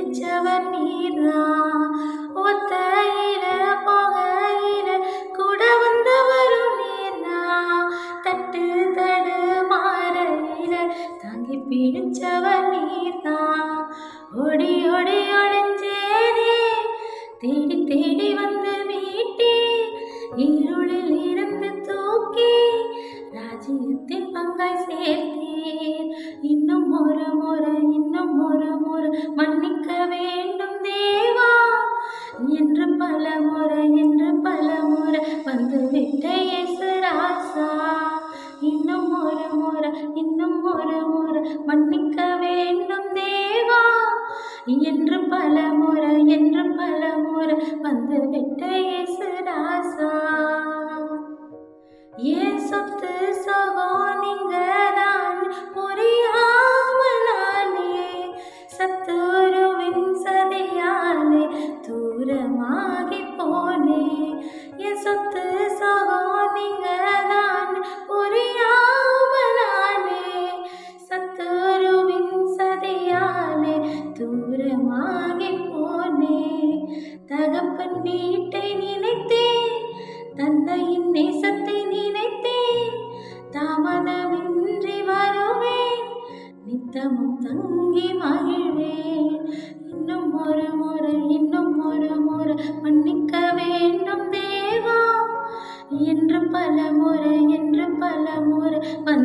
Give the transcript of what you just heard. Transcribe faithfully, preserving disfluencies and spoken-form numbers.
பிடிச்சவர் நீர்தான். ஒத்தையில போகையில கூட வந்தவரும் நீர்தான். தட்டு தடு மாறையில தாங்கி பிடிச்சவர் நீர்தான். ஓடி ஓடி ஒளிஞ்சேனே தேடி தேடி வந்து மீட்டே இருளில் இருந்து தூக்கி ராஜ்யத்தின் பங்காய் சேர்த்தேன். இன்னும் ஒரு முறை இன்னும் ஒரு முறை மன்னிக்க வேண்டும் தேவா என்று பல முறை என்று பல முறை வந்து விட்ட இயேசு ராசா. இன்னும் ஒரு முறை இன்னும் ஒரு முறை மன்னிக்க வேண்டும் தேவா என்று பல முறை என்று பல முறை வந்து விட்ட இயேசு ராசா. ஏன் சொத்து சோகம் நீங்கதான் புரியாம நானே சத்துருவின் சதியாலே தூரமாகி போனே. என் சொத்து சோகம் நீங்கதான் புரியாம நானே சத்துருவின் சதியாலே தூரமாகி போனே. தகப்பன் வீட்டை நினைத்தேன் தந்தையின் நேசத்தை நினைத்தேன். தாமதமின்றி வருவேன் நித்தமும் தங்கி மகிழ்வேன். இன்னும் ஒரு முறை இன்னும் ஒரு முறை மன்னிக்க வேண்டும் தேவா என்று பல முறை என்று பல முறை